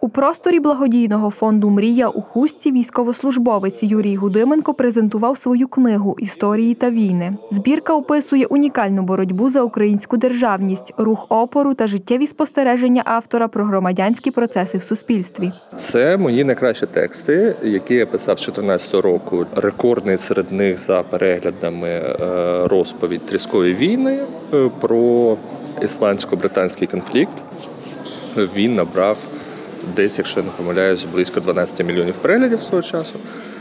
просторі благодійного фонду «Мрія» у Хустці військовослужбовець Юрій Гудименко презентував свою книгу «Історії та війни». Збірка описує унікальну боротьбу за українську державність, рух опору та життєві спостереження автора про громадянські процеси в суспільстві. Це мої найкращі тексти, які я писав з 2014 року. Рекордний серед них за переглядами розповідь «Тріської війни» про ісландсько-британський конфлікт. Він набрав десь, якщо я не помиляюсь, близько 12 мільйонів переглядів свого часу.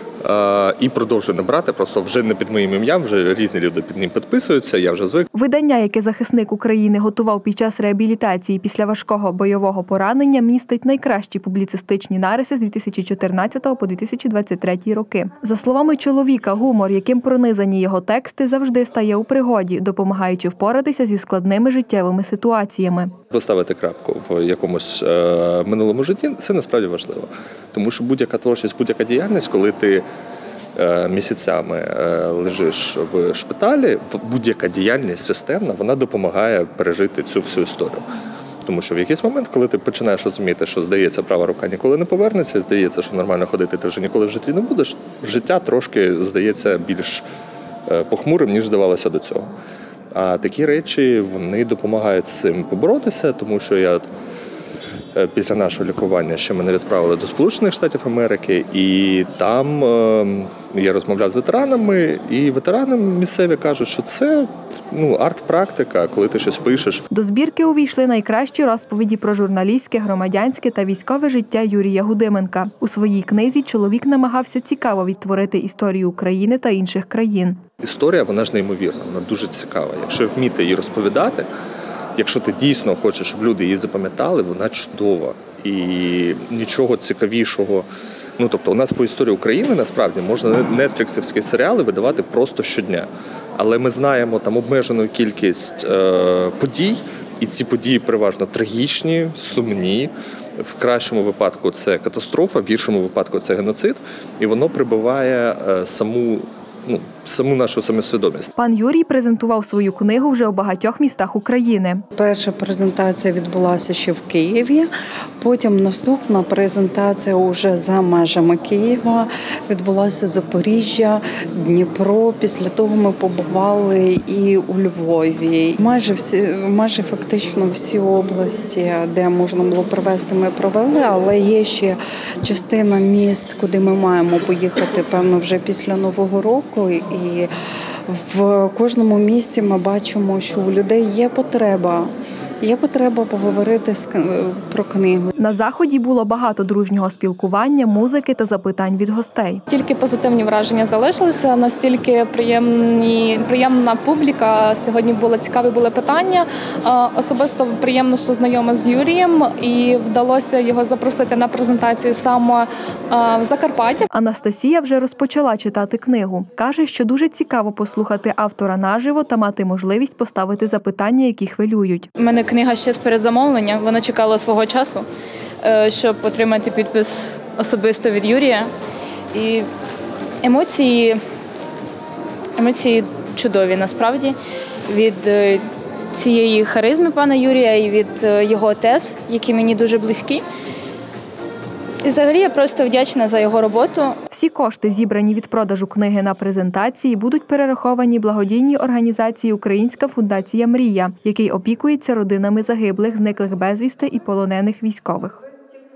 І продовжує набрати, просто вже не під моїм ім'ям, вже різні люди під ним підписуються, я вже звик. Видання, яке захисник України готував під час реабілітації після важкого бойового поранення, містить найкращі публіцистичні нариси з 2014 по 2023 роки. За словами чоловіка, гумор, яким пронизані його тексти, завжди стає у пригоді, допомагаючи впоратися зі складними життєвими ситуаціями. Поставити крапку в якомусь минулому житті – це насправді важливо. Тому що будь-яка творчість, будь-яка діяльність, коли ти місяцями лежиш в шпиталі, будь-яка діяльність системна, вона допомагає пережити цю всю історію. Тому що в якийсь момент, коли ти починаєш розуміти, що, здається, права рука ніколи не повернеться, здається, що нормально ходити ти вже ніколи в житті не будеш, життя трошки здається більш похмурим, ніж здавалося до цього. А такі речі, вони допомагають з цим поборотися, тому що я після нашого лікування ще мене відправили до Сполучених Штатів Америки, і там я розмовляв з ветеранами, і ветерани місцеві кажуть, що це арт-практика, коли ти щось пишеш. До збірки увійшли найкращі розповіді про журналістське, громадянське та військове життя Юрія Гудименка. У своїй книзі чоловік намагався цікаво відтворити історію України та інших країн. Історія, вона ж неймовірна, вона дуже цікава. Якщо вміти її розповідати, якщо ти дійсно хочеш, щоб люди її запам'ятали, вона чудова. І нічого цікавішого. Тобто у нас по історії України, насправді, можна нетфліксівські серіали видавати просто щодня. Але ми знаємо там обмежену кількість подій, і ці події переважно трагічні, сумні. В кращому випадку це катастрофа, в гіршому випадку це геноцид. І воно прибиває саму нашу самосвідомість. Пан Юрій презентував свою книгу вже у багатьох містах України. Перша презентація відбулася ще в Києві, потім наступна презентація вже за межами Києва, відбулася Запоріжжя, Дніпро. Після того ми побували і у Львові. Майже фактично всі області, де можна було провести, ми провели, але є ще частина міст, куди ми маємо поїхати, певно, вже після Нового року. І в кожному місті ми бачимо, що у людей є потреба. Є потреба поговорити про книгу. На заході було багато дружнього спілкування, музики та запитань від гостей. Тільки позитивні враження залишилися, настільки приємна публіка. Сьогодні цікаві були питання. Особисто приємно, що знайома з Юрієм, і вдалося його запросити на презентацію саме в Закарпатті. Анастасія вже розпочала читати книгу. Каже, що дуже цікаво послухати автора наживо та мати можливість поставити запитання, які хвилюють. У мене книга ще з передзамовлення, вона чекала свого часу, щоб отримати підпис особисто від Юрія. І емоції чудові, насправді, від цієї харизми пана Юрія і від його тез, які мені дуже близькі. І взагалі я просто вдячна за його роботу. Всі кошти, зібрані від продажу книги на презентації, будуть перераховані благодійній організації «Українська фундація «Мрія», який опікується родинами загиблих, зниклих безвісти і полонених військових.